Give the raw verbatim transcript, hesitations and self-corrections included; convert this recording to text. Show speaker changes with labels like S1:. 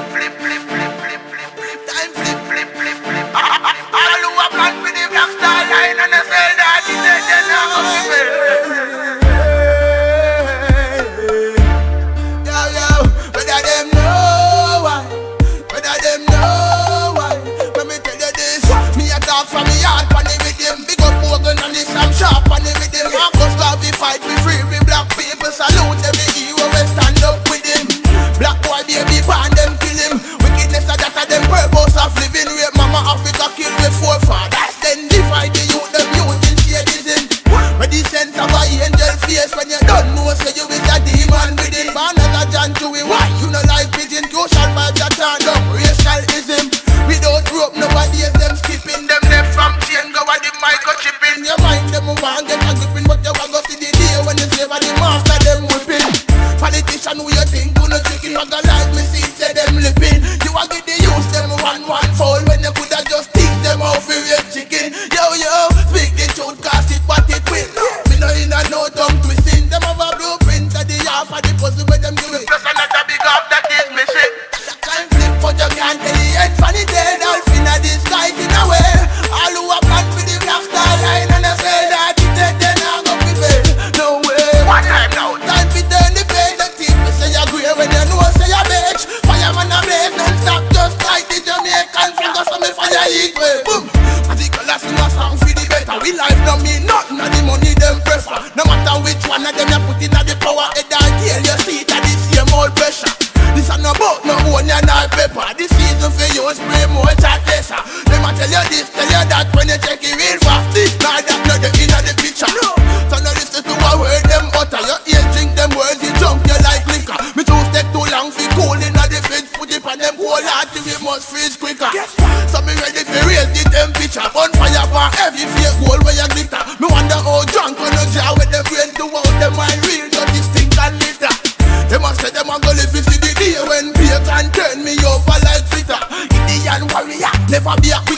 S1: flip, flip, flip, flip, flip, flip. Time flip, flip, flip, flip, flip. All who have gone for the Black Star Line and they say that it's a general. Yo, yo, whether them know why, whether them know why. Let me tell you this, me a talk from me heart on the rhythm. Big up Morgan and this Sam Sharp on the rhythm. Marcus Garvey fight we free, we black people salute them. The hero we stand up with him. Black boy baby pan them kill him. Wickedness a that a them purpose of living. Rape mama Africa kill with forefathers. Then divide the youth, them youth in shadism. Where the sense of a angel face when you don't know say you is a demon within. Born as a John Chewy, why you no like pigeon? Crucial vibes that turn up racialism. Without rope nowadays them skipping. Them left from chain go at the microchipping. Your mind them move on get a gripping, but you want go see the day when you save the master them whipping. Politician who you think who no chicken, but the like me see say them lipping. You a get the use them one one foul when you coulda just teach them how to raise chicken. Yo yo, speak the truth cause it what it will. Me no in a no tongue twisting. Them have a blueprint of the half of the puzzle where them do it. Plus another big up that is missing. Time flip but you can't tell the head funny dead. Dolphin a disguise in a way. All who a plan for the Black Star Line and they say that it dead then I go prevail. No way. What time now? Time to turn the page. The team me say you agree when you know say you bitch. Fireman a blaze non-stop just like the Jamaican finger so me fire eat way. Boom. Particular sing a song for the better. We life no mean nothing of the money them prefer. No matter which one of them you put in at the power head and tail you see it at the same old pressure. This a no boat, no onion or pepper. This season for you spray more chat lesser. Them a tell you this, tell you that when you check it real fast. This now that not the in the picture. No. So no listen to a word them utter. Your ears drink them words, you jump you like liquor. Me too take too long for cool in the fence. Put it on them whole heart till we must freeze quicker. So me ready for raise the temperature. Bonfire for every fake goal where you glitter. Me wonder how drunk on the jar with them brain to out them mind real dirty stink and litter. They must say them a go live to see the day when beer can turn me over like fitter. Indian warrior, never be a